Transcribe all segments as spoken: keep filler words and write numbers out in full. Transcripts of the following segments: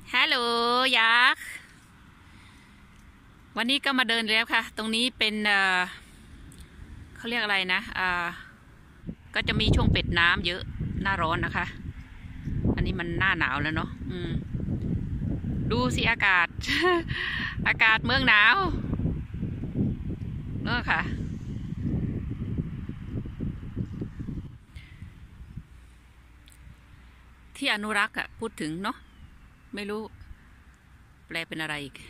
ฮัลโหลยักษ์วันนี้ก็มาเดินแล้วค่ะตรงนี้เป็นเอ่อเขาเรียกอะไรนะอ่าก็จะมีช่วงเป็ดน้ำเยอะหน้าร้อนนะคะอันนี้มันหน้าหนาวแล้วเนาะอืมดูสิอากาศ อากาศเมืองหนาวเนอะค่ะที่อนุรักษ์อะพูดถึงเนาะไม่รู้แปลเป็นอะไรอีก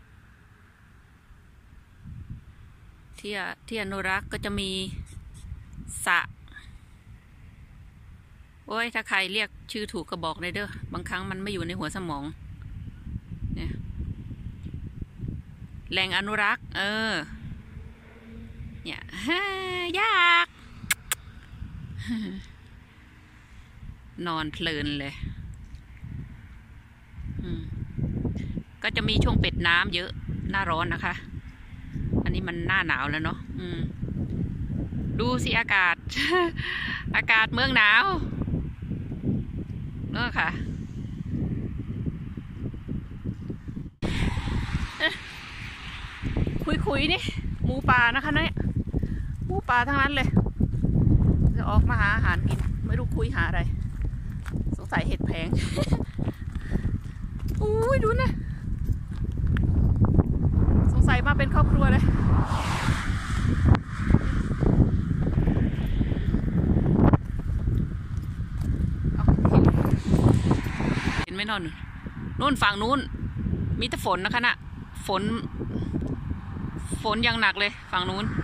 ที่ที่อนุรักษ์ก็จะมีสระโอ้ยถ้าใครเรียกชื่อถูกก็บอกเลยเด้อบางครั้งมันไม่อยู่ในหัวสมองเนี่ยแหล่งอนุรักษ์เออเนี่ยยากนอนเพลินเลยก็จะมีช่วงเป็ดน้ำเยอะหน้าร้อนนะคะอันนี้มันหน้าหนาวแล้วเนาะดูสิอากาศ อากาศเมืองหนาวเนอะค่ะคุยคุยนี่หมูป่านะคะเนี่ยหมูป่าทั้งนั้นเลยจะออกมาหาอาหารกินไม่รู้คุยหาอะไรสงสัยเห็ดแพง อุ้ยดูนะสงสัยมาเป็นครอบครัวเลยเห็นไหมนอนนู่นฝั่งนู้นมีแต่ฝนนะคะน่ะฝนฝนยังหนักเลยฝั่งนู้น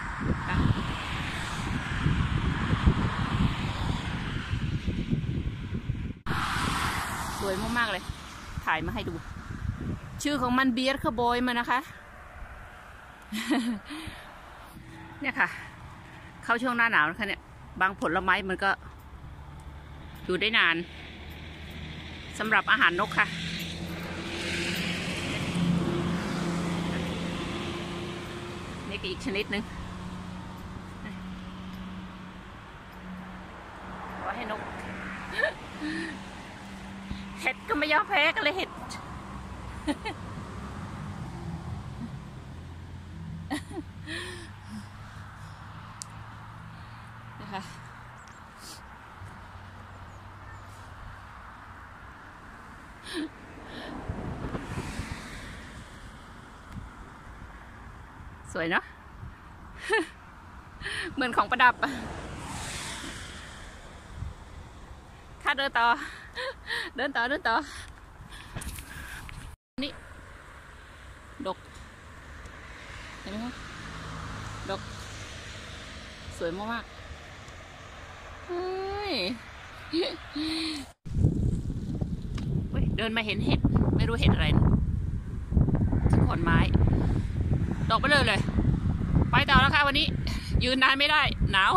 สวยมากๆเลยถ่ายมาให้ดูชื่อของมันเบียร์คาร์บอยมานะคะเนี่ยค่ะเข้าช่วงหน้าหนาวนะคะเนี่ยบางผลไม้มันก็อยู่ได้นานสำหรับอาหารนกค่ะนี่ก็อีกชนิดหนึ่งขอให้นกเห็ดก็ไม่ยอมแพ้กันเลยเห็ดนะคะสวยเนาะ เหมือนของประดับค่ะเดินต่อเดินต่อเดินต่อนี่ดกเห็นไหมคะดกสวยมากๆเฮ้ยเดินมาเห็นเห็ดไม่รู้เห็ดอะไรที่ขอนไม้ดอกไปเลยเลยไปต่อแล้วค่ะวันนี้ยืนนานไม่ได้หนาว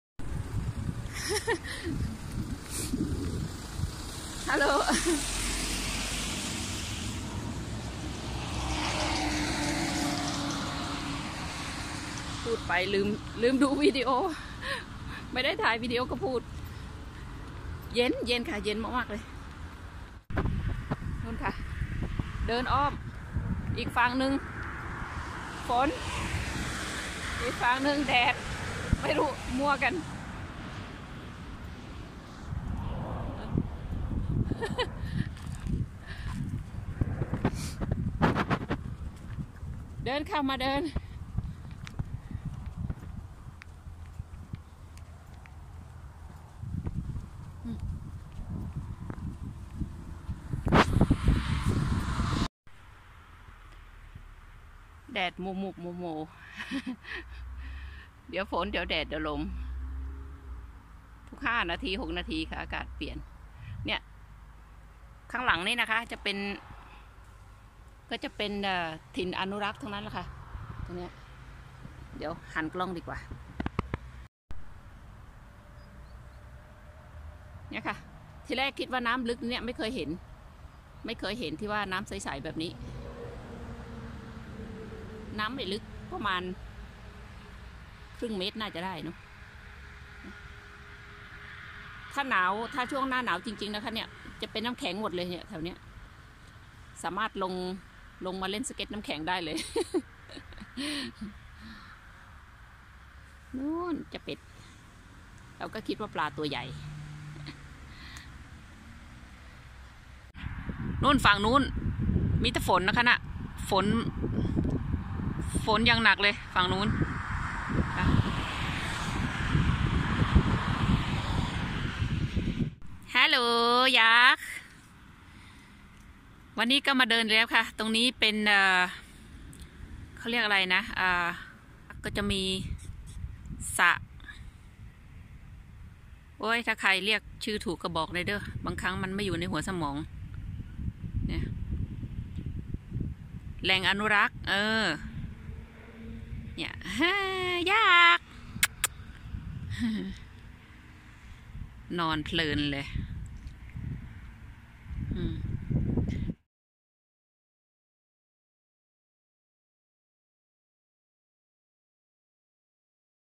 ฮัลโหลพูดไปลืมลืมดูวิดีโอไม่ได้ถ่ายวิดีโอก็พูดเย็นเย็นค่ะเย็นมากๆเลยนู่นค่ะเดินอ้อมอีกฝั่งหนึ่งฝนอีกฝั่งหนึ่งแดดไม่รู้มั่วกันเดินเข้ามาเดินแดดมุมุกโมโมเดี๋ยวฝนเดี๋ยวแดดเดี๋ยวลมทุกห้านาทีหกนาทีค่ะอากาศเปลี่ยนเนี่ยข้างหลังนี่นะคะจะเป็นก็จะเป็นถิ่นอนุรักษ์ทั้งนั้นแหละค่ะตรงนี้เดี๋ยวหันกล้องดีกว่าเนี่ยค่ะที่แรกคิดว่าน้ำลึกเนี่ยไม่เคยเห็นไม่เคยเห็นที่ว่าน้ำใสๆแบบนี้น้ำไม่ลึกประมาณครึ่งเมตรน่าจะได้เนาะถ้าหนาวถ้าช่วงหน้าหนาวจริงๆนะคะเนี่ยจะเป็นน้ำแข็งหมดเลยเนี่ยแถวเนี้ยสามารถลงลงมาเล่นสเก็ตน้ำแข็งได้เลย นู่นจะเป็ดเราก็คิดว่าปลาตัวใหญ่นู่นฝั่งนู้นมีแต่ฝนนะคะน่ะฝนฝนยังหนักเลยฝั่งนู้นฮัลโหลยักษ์วันนี้ก็มาเดินแล้วค่ะตรงนี้เป็นเอ่อเขาเรียกอะไรนะอ่าก็จะมีสระโอ้ยถ้าใครเรียกชื่อถูกก็บอกเลยเด้อบางครั้งมันไม่อยู่ในหัวสมองเนี่ยแหล่งอนุรักษ์เออเนี่ยยากนอนเพลินเลย